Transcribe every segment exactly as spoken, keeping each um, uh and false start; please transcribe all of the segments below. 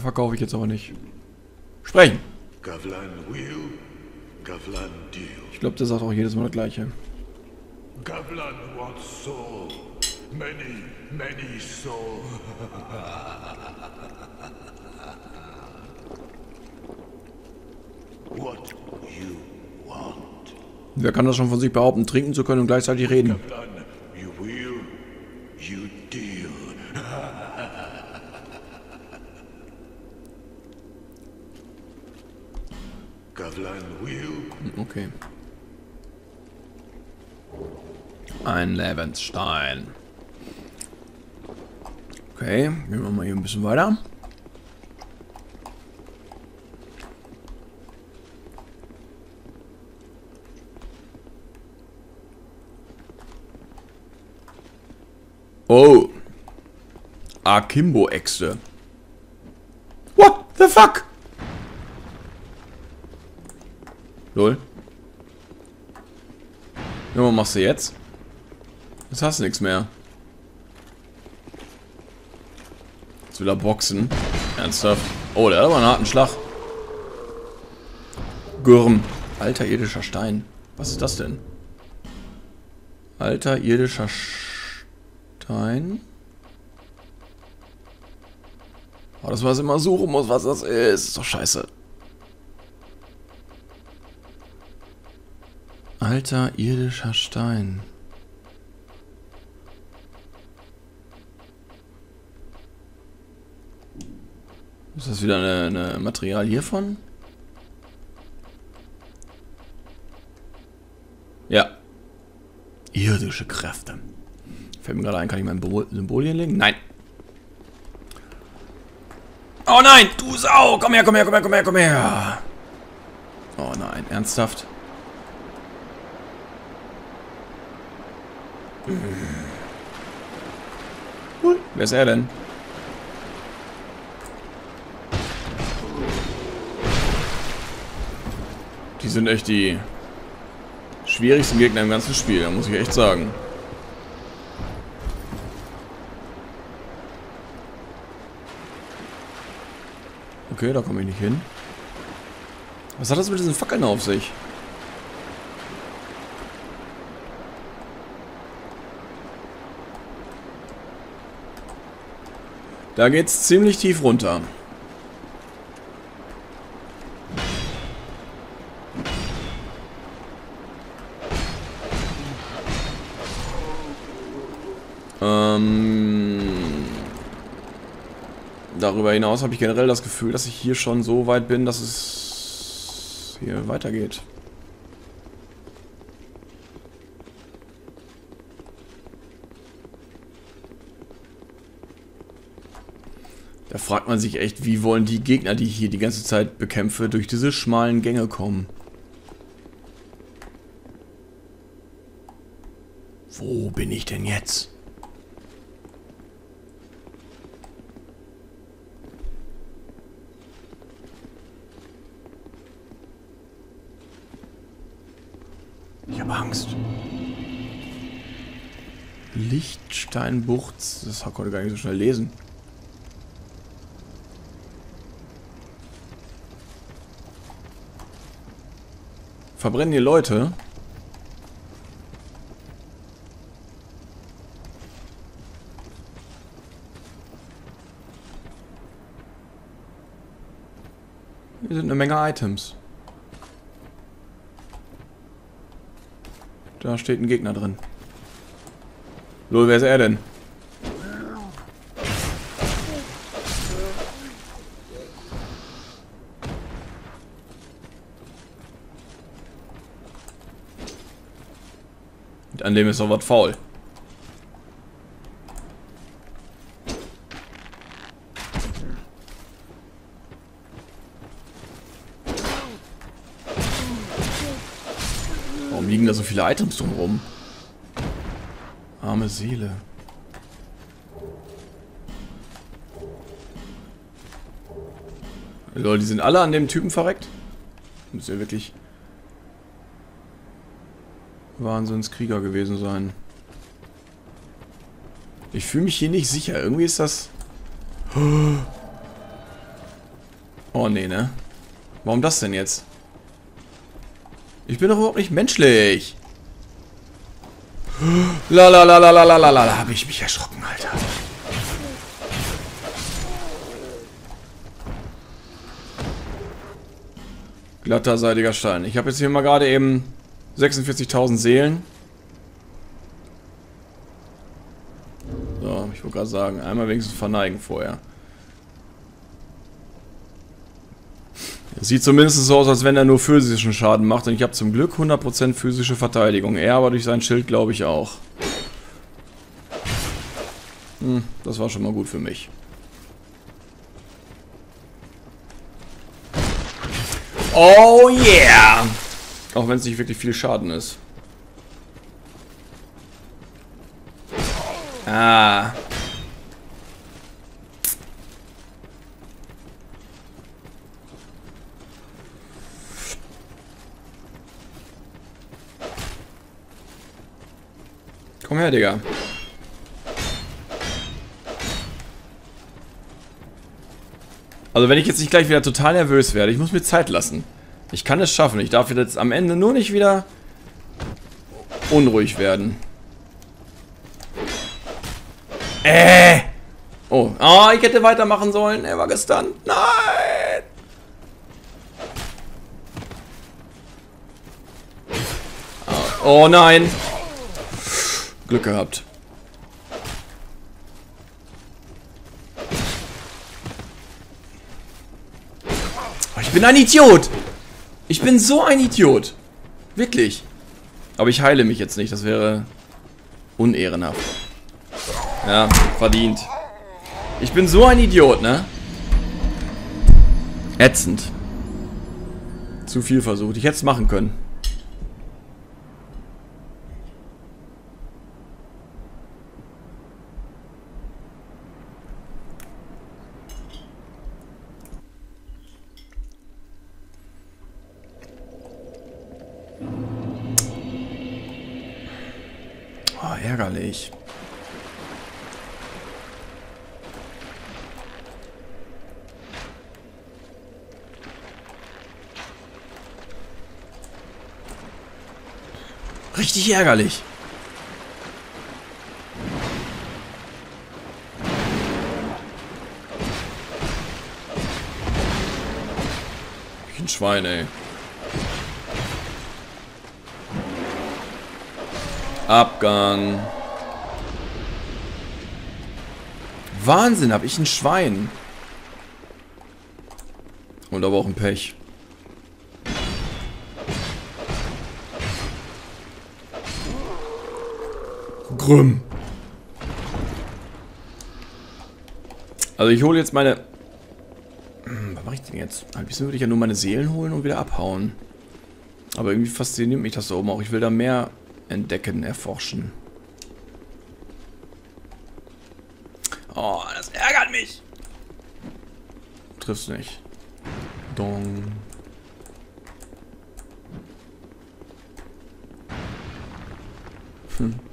verkaufe ich jetzt aber nicht. Sprechen! Gavlan will, Gavlan deal. Ich glaube, der sagt auch jedes Mal das Gleiche. Gavlan wants soul. Many, many soul. What you want? Wer kann das schon von sich behaupten, trinken zu können und gleichzeitig reden? Gavlan, you will, you deal. Gavlan will. Okay. Ein Lebensstein. Okay, gehen wir mal hier ein bisschen weiter. Oh. Akimbo-Äxte. What the fuck? Lol. Ja, was machst du jetzt? Jetzt hast du nichts mehr. Jetzt will er boxen. Ernsthaft. Oh, der hat aber einen harten Schlag. Gürm. Alter irdischer Stein. Was ist das denn? Alter irdischer Stein. Oh, das was ich immer suchen muss, was das ist. Ist doch scheiße. Alter irdischer Stein. Ist das wieder eine, eine Material hiervon? Ja. Irdische Kräfte. Fällt mir gerade ein, kann ich mein Symbol hier legen? Nein. Oh nein, du Sau! Komm her, komm her, komm her, komm her, komm her! Oh nein, ernsthaft? Hm. Wer ist er denn? Die sind echt die schwierigsten Gegner im ganzen Spiel, da muss ich echt sagen. Okay, da komme ich nicht hin. Was hat das mit diesen Fackeln auf sich? Da geht's ziemlich tief runter. Ähm, darüber hinaus habe ich generell das Gefühl, dass ich hier schon so weit bin, dass es hier weitergeht. Da fragt man sich echt, wie wollen die Gegner, die ich hier die ganze Zeit bekämpfe, durch diese schmalen Gänge kommen? Wo bin ich denn jetzt? Ich habe Angst. Lichtsteinbucht, das konnte ich gar nicht so schnell lesen. Verbrennen die Leute? Hier sind eine Menge Items. Da steht ein Gegner drin. Lol, wer ist er denn? An dem ist doch was faul. Warum liegen da so viele Items drumherum? Arme Seele. Leute, die sind alle an dem Typen verreckt? Muss ja wirklich Wahnsinnskrieger gewesen sein. Ich fühle mich hier nicht sicher. Irgendwie ist das... Oh, nee, ne? Warum das denn jetzt? Ich bin doch überhaupt nicht menschlich. La la la la la la la la, da habe ich mich erschrocken, Alter. Glatter, seidiger Stein. Ich habe jetzt hier mal gerade eben sechsundvierzigtausend Seelen. So, ich wollte gerade sagen, einmal wenigstens verneigen vorher. Es sieht zumindest so aus, als wenn er nur physischen Schaden macht. Und ich habe zum Glück hundert Prozent physische Verteidigung. Er aber durch sein Schild, glaube ich, auch. Hm, das war schon mal gut für mich. Oh yeah! Auch wenn es nicht wirklich viel Schaden ist. Ah. Komm her, Digga. Also wenn ich jetzt nicht gleich wieder total nervös werde, ich muss mir Zeit lassen. Ich kann es schaffen. Ich darf jetzt am Ende nur nicht wieder unruhig werden. Äh! Oh, oh, ich hätte weitermachen sollen. Er war gestunt. Nein! Oh, oh nein! Glück gehabt. Oh, ich bin ein Idiot! Ich bin so ein Idiot. Wirklich. Aber ich heile mich jetzt nicht. Das wäre unehrenhaft. Ja, verdient. Ich bin so ein Idiot, ne? Ätzend. Zu viel versucht. Ich hätte es machen können. Oh, ärgerlich. Richtig ärgerlich. Ich ein Schwein, ey. Abgang. Wahnsinn, hab ich ein Schwein. Und aber auch ein Pech. Grüm. Also ich hole jetzt meine... Hm, was mache ich denn jetzt? Ein bisschen würde ich ja nur meine Seelen holen und wieder abhauen. Aber irgendwie fasziniert mich das da oben auch. Ich will da mehr entdecken, erforschen. Oh, das ärgert mich. Triffst nicht. Dong. Hm.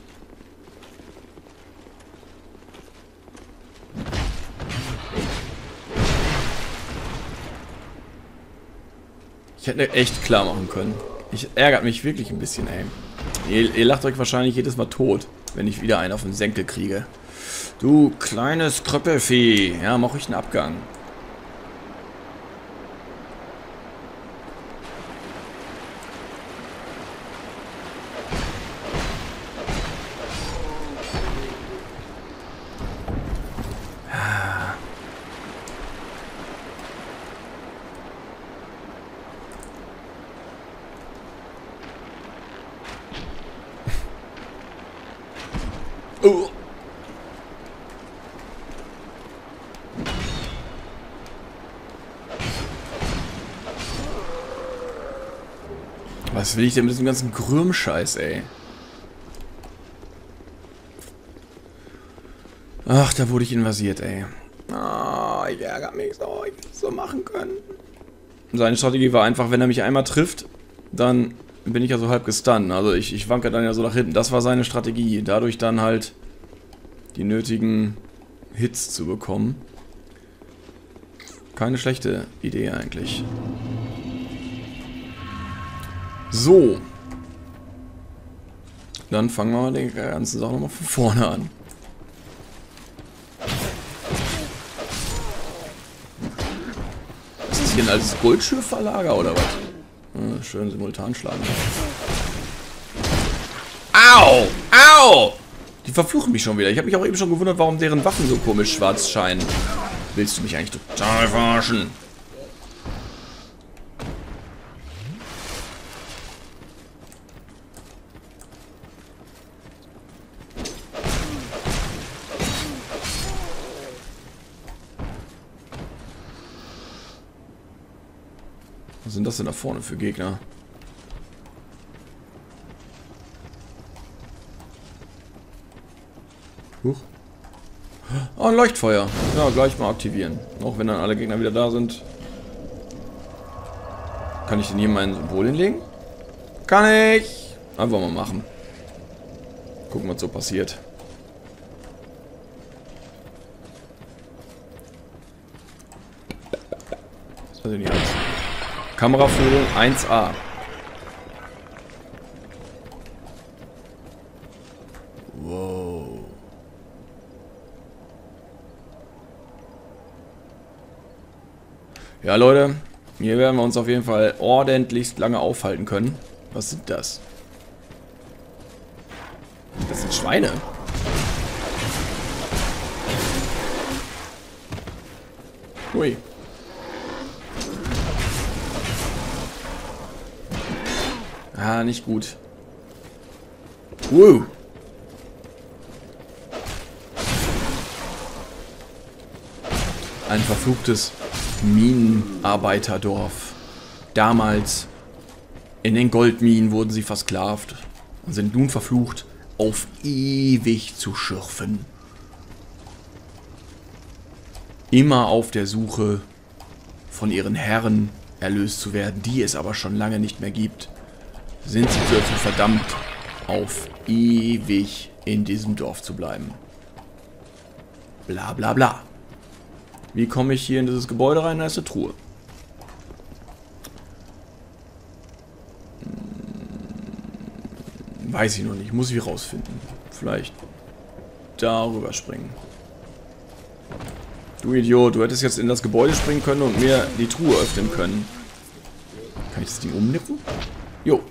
Ich hätte echt klar machen können. Ich ärgert mich wirklich ein bisschen, ey. Ihr, ihr lacht euch wahrscheinlich jedes Mal tot, wenn ich wieder einen auf den Senkel kriege. Du kleines Kröppelvieh. Ja, mach ich einen Abgang. Oh. Was will ich denn mit diesem ganzen Grüm-Scheiß, ey? Ach, da wurde ich invasiert, ey. Ah, ich ärgere mich so. Ich hätte es so machen können. Seine Strategie war einfach, wenn er mich einmal trifft, dann bin ich ja so halb gestunt. Also ich, ich wanke dann ja so nach hinten. Das war seine Strategie. Dadurch dann halt die nötigen Hits zu bekommen. Keine schlechte Idee eigentlich. So. Dann fangen wir mal die ganze Sache nochmal von vorne an. Ist das hier ein altes Goldschiffverlager oder was? Ah, schön simultan schlagen. Au! Au! Die verfluchen mich schon wieder. Ich habe mich auch eben schon gewundert, warum deren Waffen so komisch schwarz scheinen. Willst du mich eigentlich total verarschen? Was sind das denn da vorne für Gegner? Huch. Oh, ein Leuchtfeuer. Ja, gleich mal aktivieren. Auch wenn dann alle Gegner wieder da sind. Kann ich denn hier mein Symbol hinlegen? Kann ich! Einfach mal machen. Gucken, was so passiert. Was weiß ich nicht alles. Kameraführung eins A. Wow. Ja, Leute, hier werden wir uns auf jeden Fall ordentlichst lange aufhalten können. Was sind das? Das sind Schweine. Ui. Ah, nicht gut. Wow. Ein verfluchtes Minenarbeiterdorf. Damals in den Goldminen wurden sie versklavt und sind nun verflucht, auf ewig zu schürfen. Immer auf der Suche von ihren Herren erlöst zu werden, die es aber schon lange nicht mehr gibt, sind sie dazu verdammt, auf ewig in diesem Dorf zu bleiben. Bla bla bla. Wie komme ich hier in dieses Gebäude rein? Da ist eine Truhe. Hm, weiß ich noch nicht. Muss ich rausfinden. Vielleicht darüber springen. Du Idiot, du hättest jetzt in das Gebäude springen können und mir die Truhe öffnen können. Kann ich das Ding umnippen? Jo.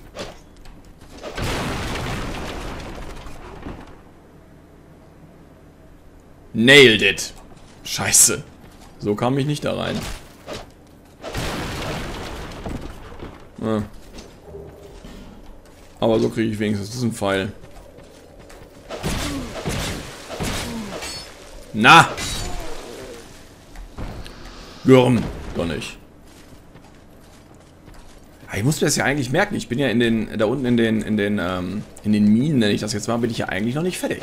Nailed it. Scheiße. So kam ich nicht da rein. Ah. Aber so kriege ich wenigstens diesen Pfeil. Na! Gürm. Doch nicht. Ich muss mir das ja eigentlich merken. Ich bin ja in den, da unten in den, in den, ähm, in den Minen, nenne ich das jetzt mal, bin ich ja eigentlich noch nicht fertig.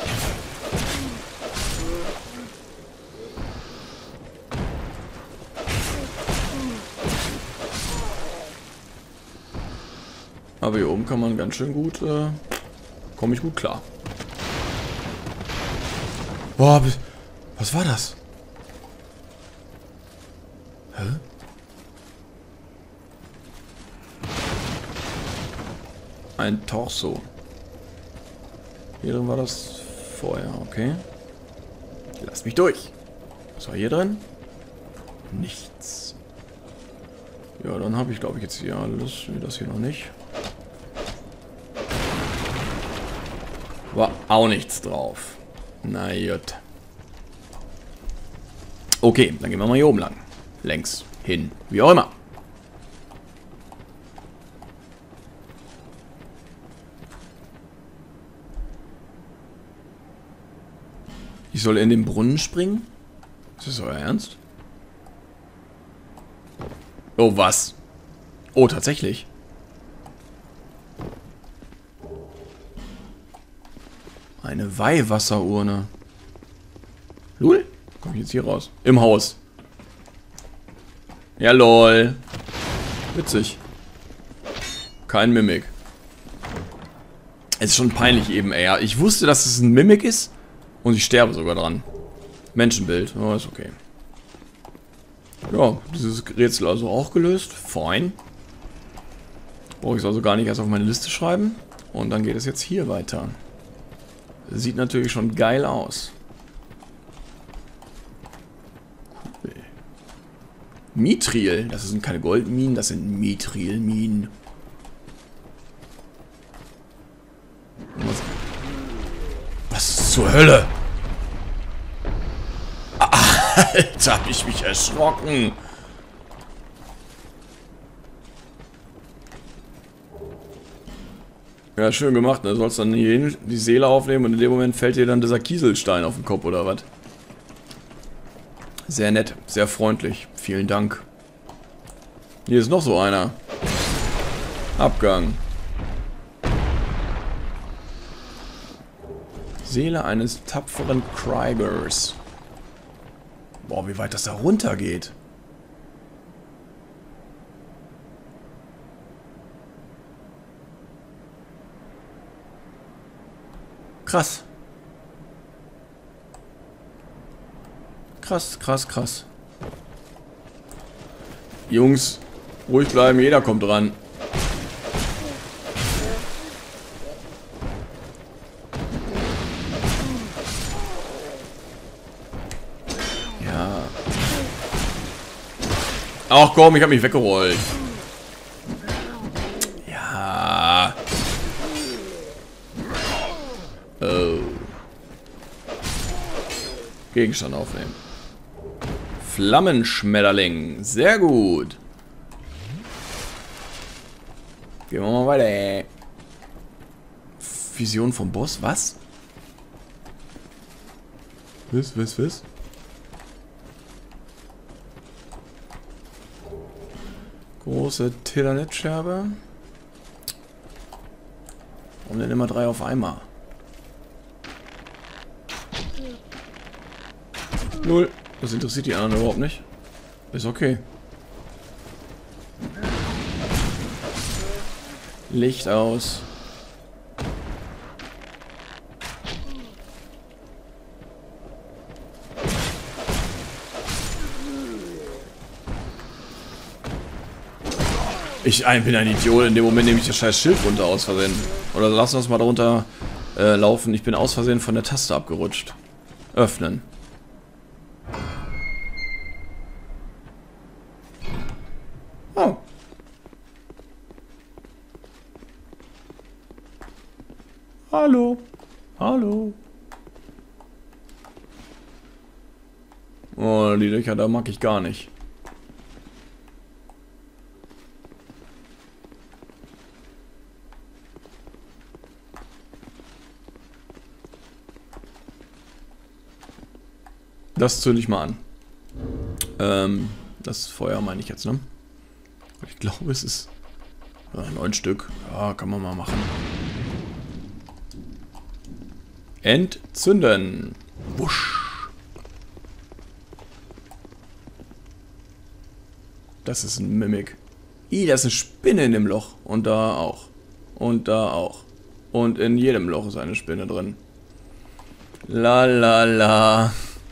Aber hier oben kann man ganz schön gut, äh, komme ich gut klar. Boah, was war das? Hä? Ein Torso. Hier drin war das vorher, okay. Lass mich durch. Was war hier drin? Nichts. Ja, dann habe ich, glaube ich, jetzt hier alles. Das hier noch nicht. War auch nichts drauf. Na gut. Okay, dann gehen wir mal hier oben lang. Längs, hin, wie auch immer. Ich soll in den Brunnen springen? Ist das euer Ernst? Oh, was? Oh, tatsächlich. Eine Weihwasserurne. Lul? Komm ich jetzt hier raus? Im Haus. Ja, lol. Witzig. Kein Mimik. Es ist schon peinlich eben, ey. Ich wusste, dass es ein Mimik ist. Und ich sterbe sogar dran. Menschenbild. Oh, ist okay. Ja, dieses Rätsel also auch gelöst. Fein. Brauche ich es also gar nicht erst auf meine Liste schreiben. Und dann geht es jetzt hier weiter. Sieht natürlich schon geil aus. Cool. Mithril. Das sind keine Goldminen, das sind Mithrilminen. Was, was zur Hölle? Alter, hab ich mich erschrocken. Ja, schön gemacht. Da sollst dann hier die Seele aufnehmen und in dem Moment fällt dir dann dieser Kieselstein auf den Kopf oder was? Sehr nett, sehr freundlich. Vielen Dank. Hier ist noch so einer. Abgang. Seele eines tapferen Krigers. Boah, wie weit das da runter geht. Krass. Krass, krass, krass. Jungs, ruhig bleiben, jeder kommt dran. Ja. Ach komm, ich hab mich weggerollt. Ja. Oh. Gegenstand aufnehmen. Flammenschmetterling. Sehr gut. Gehen wir mal weiter. Vision vom Boss. Was? Was, was, was? Große Telanet-Scherbe. Warum denn immer drei auf einmal? Null. Das interessiert die anderen überhaupt nicht. Ist okay. Licht aus. Ich bin ein Idiot. In dem Moment nehme ich das scheiß Schild runter aus Versehen. Oder lass uns mal darunter äh, laufen. Ich bin aus Versehen von der Taste abgerutscht. Öffnen. Oh. Hallo. Hallo. Oh, die Löcher da mag ich gar nicht. Das zünde ich mal an. Ähm, das Feuer meine ich jetzt, ne? Ich glaube, es ist ja, neun Stück. Ja, kann man mal machen. Entzünden. Wusch. Das ist ein Mimik. Ih, da ist eine Spinne in dem Loch. Und da auch. Und da auch. Und in jedem Loch ist eine Spinne drin. La la la.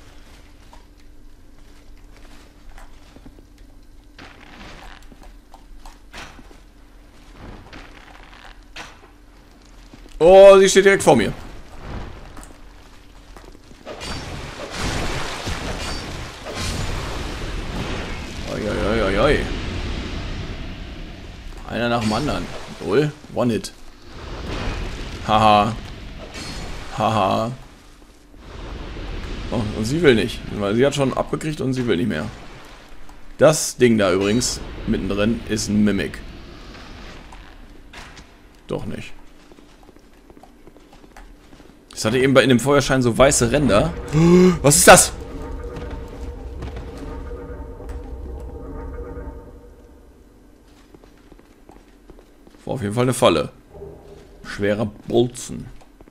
Oh, sie steht direkt vor mir. Oi, oi, oi, oi. Einer nach dem anderen. Wohl, One-Hit. Haha. Haha. Oh, und sie will nicht. Weil sie hat schon abgekriegt und sie will nicht mehr. Das Ding da übrigens, mittendrin, ist ein Mimik. Doch nicht. Ich hatte eben bei in dem Feuerschein so weiße Ränder. Was ist das? War auf jeden Fall eine Falle. Schwerer Bolzen.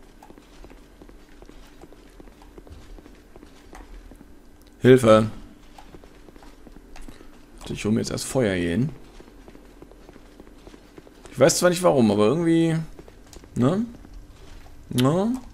Hilfe. Ich hole mir jetzt erst Feuer hier hin. Ich weiß zwar nicht warum, aber irgendwie... Ne? Ne?